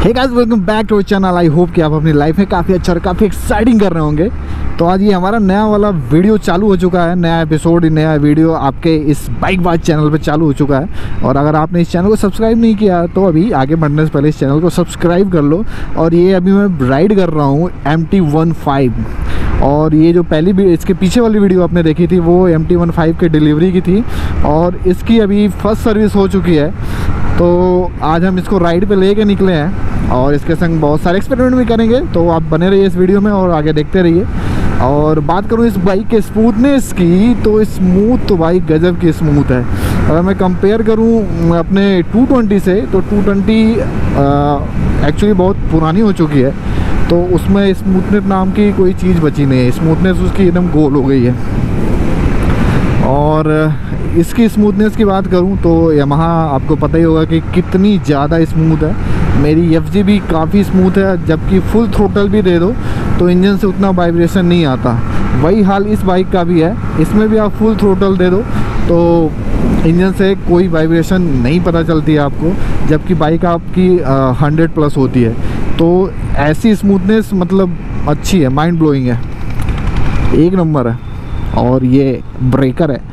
Hey guys, welcome back to channel. I hope कि आप अपनी लाइफ में काफ़ी अच्छा और काफ़ी एक्साइटिंग कर रहे होंगे। तो आज ये हमारा नया वाला वीडियो चालू हो चुका है, नया एपिसोड, नया वीडियो आपके इस बाइक बात चैनल पे चालू हो चुका है। और अगर आपने इस चैनल को सब्सक्राइब नहीं किया तो अभी आगे बढ़ने से पहले इस चैनल को सब्सक्राइब कर लो। और ये अभी मैं राइड कर रहा हूँ MT-15, और ये जो पहली भी इसके पीछे वाली वीडियो आपने देखी थी वो MT-15 की डिलीवरी की थी, और इसकी अभी फर्स्ट सर्विस हो चुकी है। तो आज हम इसको राइड पे लेके निकले हैं और इसके संग बहुत सारे एक्सपेरिमेंट भी करेंगे। तो आप बने रहिए इस वीडियो में और आगे देखते रहिए। और बात करूँ इस बाइक के स्मूथनेस की, तो स्मूथ तो बाइक गजब की स्मूथ है। अगर मैं कंपेयर करूँ अपने 220 से, तो 220 एक्चुअली बहुत पुरानी हो चुकी है, तो उसमें स्मूथनेस नाम की कोई चीज़ बची नहीं है। स्मूथनेस उसकी एकदम गोल हो गई है। और इसकी स्मूथनेस की बात करूं तो यामाहा आपको पता ही होगा कि कितनी ज़्यादा स्मूथ है। मेरी FG भी काफ़ी स्मूथ है, जबकि फुल थ्रोटल भी दे दो तो इंजन से उतना वाइब्रेशन नहीं आता। वही हाल इस बाइक का भी है। इसमें भी आप फुल थ्रोटल दे दो तो इंजन से कोई वाइब्रेशन नहीं पता चलती है आपको, जबकि बाइक आपकी 100+ होती है। तो ऐसी स्मूथनेस मतलब अच्छी है, माइंड ब्लोइंग है, एक नंबर है। और ये ब्रेकर है।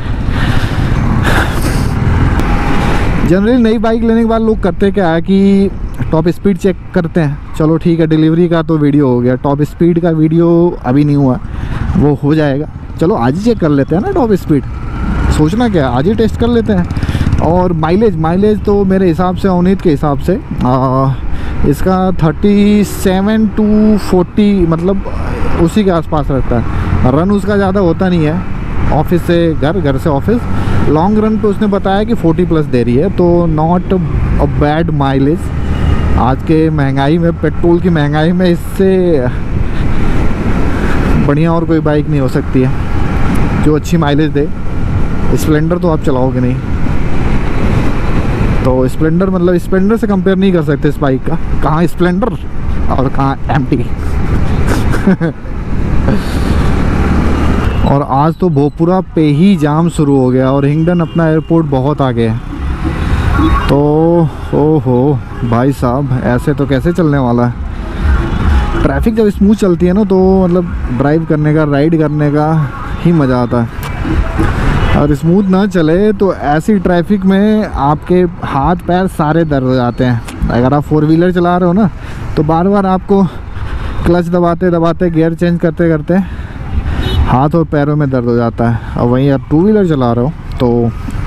जनरली नई बाइक लेने के बाद लोग करते क्या है कि टॉप स्पीड चेक करते हैं। चलो ठीक है, डिलीवरी का तो वीडियो हो गया, टॉप स्पीड का वीडियो अभी नहीं हुआ, वो हो जाएगा। चलो आज ही चेक कर लेते हैं ना टॉप स्पीड, सोचना क्या, आज ही टेस्ट कर लेते हैं। और माइलेज तो मेरे हिसाब से, अवनीत के हिसाब से इसका 37 to 40 मतलब उसी के आसपास रहता है। रन उसका ज़्यादा होता नहीं है, ऑफिस से घर, घर से ऑफिस। लॉन्ग रन पे उसने बताया कि 40+ दे रही है, तो नॉट अ बैड माइलेज। आज के महंगाई में, पेट्रोल की महंगाई में, इससे बढ़िया और कोई बाइक नहीं हो सकती है जो अच्छी माइलेज दे। स्प्लेंडर तो आप चलाओगे नहीं, तो स्प्लेंडर मतलब स्प्लेंडर से कंपेयर नहीं कर सकते इस बाइक का। कहाँ स्प्लेंडर और कहाँ MT। और आज तो भोपुरा पे ही जाम शुरू हो गया और हिंगडन अपना एयरपोर्ट बहुत आगे है। तो ओहो भाई साहब, ऐसे तो कैसे चलने वाला है। ट्रैफिक जब स्मूथ चलती है ना, तो मतलब ड्राइव करने का, राइड करने का ही मज़ा आता है। और स्मूथ ना चले तो ऐसी ट्रैफिक में आपके हाथ पैर सारे दर्द हो जाते हैं। अगर आप 4 व्हीलर चला रहे हो ना, तो बार बार आपको क्लच दबाते दबाते, गियर चेंज करते करते हाथ और पैरों में दर्द हो जाता है। और वहीं आप 2 व्हीलर चला रहे हो तो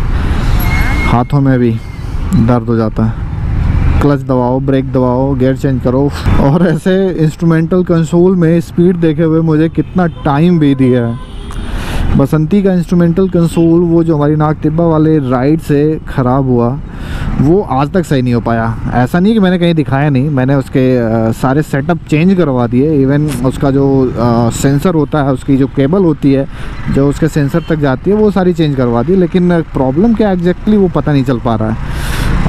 हाथों में भी दर्द हो जाता है। क्लच दबाओ, ब्रेक दबाओ, गियर चेंज करो। और ऐसे इंस्ट्रूमेंटल कंसोल में स्पीड देखे हुए मुझे कितना टाइम भी दिया है। बसंती का इंस्ट्रूमेंटल कंसोल, वो जो हमारी नाग टिब्बा वाले राइड से ख़राब हुआ, वो आज तक सही नहीं हो पाया। ऐसा नहीं कि मैंने कहीं दिखाया नहीं, मैंने उसके सारे सेटअप चेंज करवा दिए। इवन उसका जो सेंसर होता है, उसकी जो केबल होती है जो उसके सेंसर तक जाती है, वो सारी चेंज करवा दी। लेकिन प्रॉब्लम क्या एग्जैक्टली वो पता नहीं चल पा रहा है।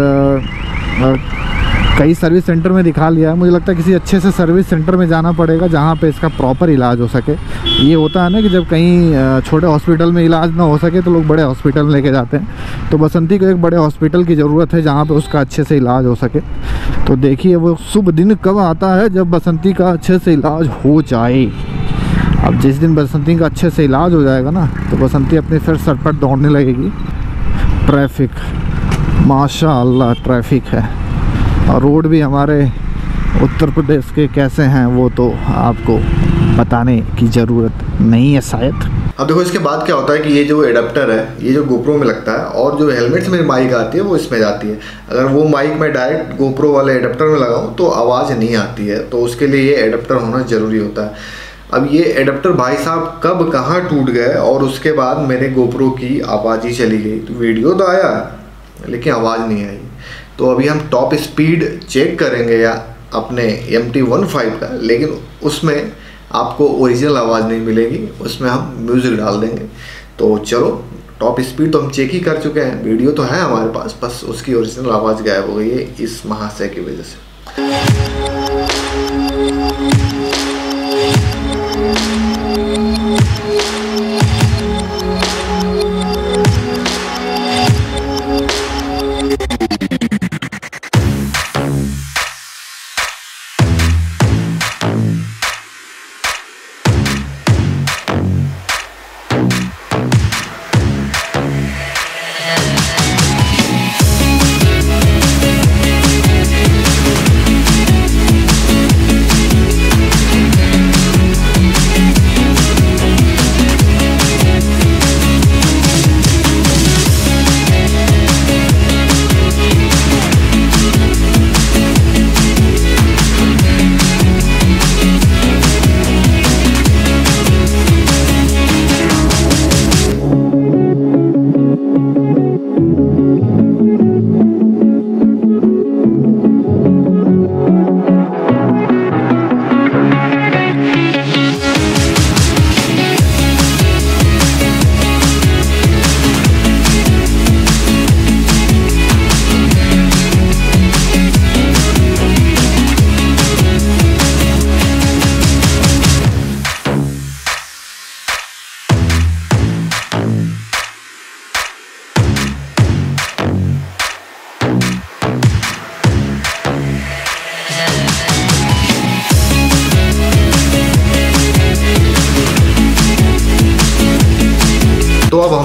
और कई सर्विस सेंटर में दिखा लिया है। मुझे लगता है किसी अच्छे से सर्विस सेंटर में जाना पड़ेगा जहाँ पे इसका प्रॉपर इलाज हो सके। ये होता है ना कि जब कहीं छोटे हॉस्पिटल में इलाज ना हो सके तो लोग बड़े हॉस्पिटल में लेके जाते हैं। तो बसंती को एक बड़े हॉस्पिटल की ज़रूरत है जहाँ पे उसका अच्छे से इलाज हो सके। तो देखिए वो शुभ दिन कब आता है जब बसंती का अच्छे से इलाज हो जाए। अब जिस दिन बसंती का अच्छे से इलाज हो जाएगा ना, तो बसंती अपने फिर सर पर दौड़ने लगेगी। ट्रैफिक माशाअल्लाह ट्रैफिक है। और रोड भी हमारे उत्तर प्रदेश के कैसे हैं वो तो आपको बताने की ज़रूरत नहीं है शायद। अब देखो इसके बाद क्या होता है कि ये जो एडाप्टर है, ये जो गोप्रो में लगता है, और जो हेलमेट से मेरी माइक आती है वो इसमें जाती है। अगर वो माइक मैं डायरेक्ट गोप्रो वाले एडाप्टर में लगाऊं तो आवाज़ नहीं आती है, तो उसके लिए ये एडाप्टर होना ज़रूरी होता है। अब ये एडाप्टर भाई साहब कब कहाँ टूट गए, और उसके बाद मेरे गोप्रो की आवाज़ ही चली गई। तो वीडियो तो आया लेकिन आवाज़ नहीं आई। तो अभी हम टॉप स्पीड चेक करेंगे या अपने MT-15 का, लेकिन उसमें आपको ओरिजिनल आवाज़ नहीं मिलेगी, उसमें हम म्यूज़िक डाल देंगे। तो चलो, टॉप स्पीड तो हम चेक ही कर चुके हैं, वीडियो तो है हमारे पास, बस उसकी ओरिजिनल आवाज़ गायब हो गई है इस महाशय की वजह से।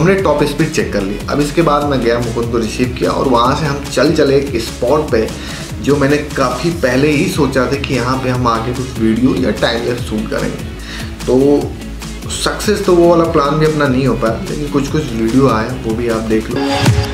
हमने टॉप स्पीड चेक कर ली। अब इसके बाद मैं गया, मुकुंद को रिसीव किया और वहाँ से हम चले एक स्पॉट पे जो मैंने काफ़ी पहले ही सोचा था कि यहाँ पे हम आके कुछ वीडियो या टाइम लैप्स शूट करेंगे। तो सक्सेस तो वो वाला प्लान भी अपना नहीं हो पाया, लेकिन कुछ वीडियो आया, वो भी आप देख लो।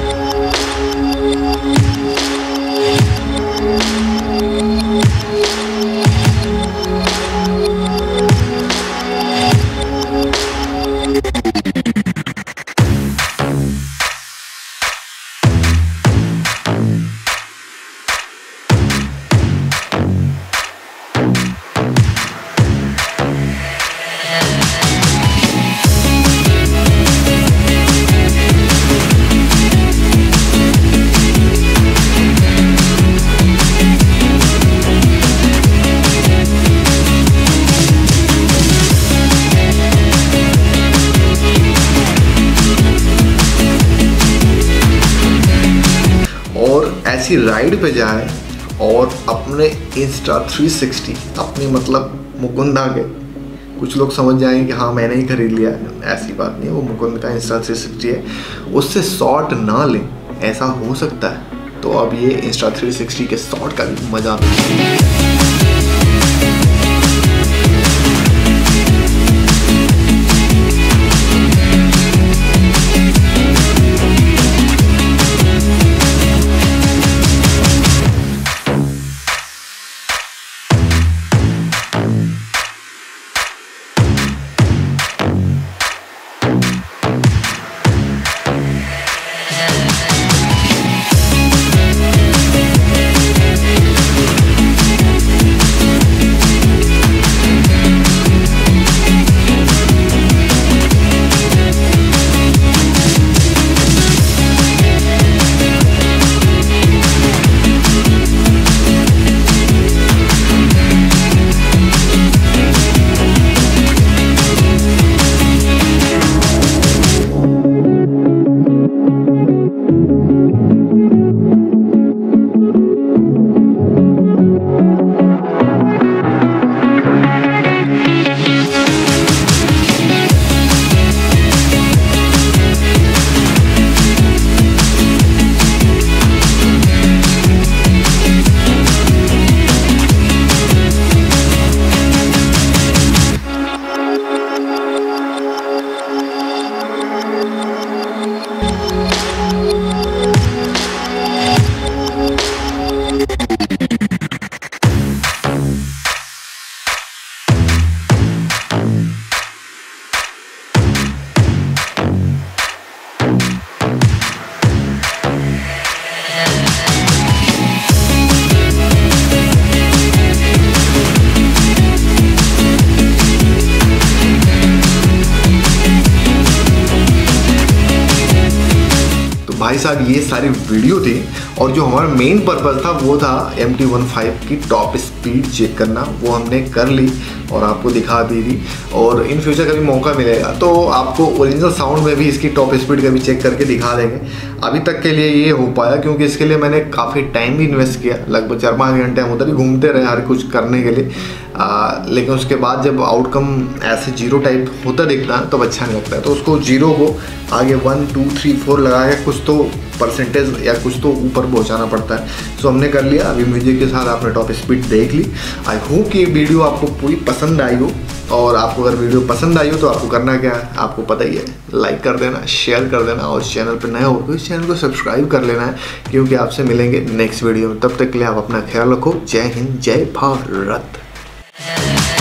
ऐसी राइड पे जाए और अपने Insta360 अपनी मतलब मुकुंद आगे, कुछ लोग समझ जाएंगे कि हाँ मैंने ही खरीद लिया, ऐसी बात नहीं है, वो मुकुंद का Insta360 है, उससे शॉट ना लें, ऐसा हो सकता है। तो अब ये Insta360 के शॉट का भी मजा आता भाई साहब ये सारी वीडियो थी, और जो हमारा मेन पर्पस था वो था MT15 की टॉप स्पीड चेक करना। वो हमने कर ली और आपको दिखा भी दी, और इन फ्यूचर कभी मौका मिलेगा तो आपको ओरिजिनल साउंड में भी इसकी टॉप स्पीड का भी चेक करके दिखा देंगे। अभी तक के लिए ये हो पाया क्योंकि इसके लिए मैंने काफ़ी टाइम भी इन्वेस्ट किया, लगभग 4-5 घंटे हम उधर ही घूमते रहे हर कुछ करने के लिए। लेकिन उसके बाद जब आउटकम ऐसे जीरो टाइप होता दिखता है तब अच्छा नहीं लगता है, तो उसको जीरो को आगे 1 2 3 4 लगा के कुछ तो परसेंटेज या कुछ तो ऊपर पहुंचाना पड़ता है। सो हमने कर लिया। अभी म्यूजिक के साथ आपने टॉप स्पीड देख ली। आई होप कि ये वीडियो आपको पूरी पसंद आई हो, और आपको अगर वीडियो पसंद आई हो तो आपको करना क्या है, आपको पता ही है, लाइक कर देना, शेयर कर देना, और चैनल पर नए हो तो इस चैनल को सब्सक्राइब कर लेना है, क्योंकि आपसे मिलेंगे नेक्स्ट वीडियो में। तब तक के लिए आप अपना ख्याल रखो। जय हिंद, जय भारत।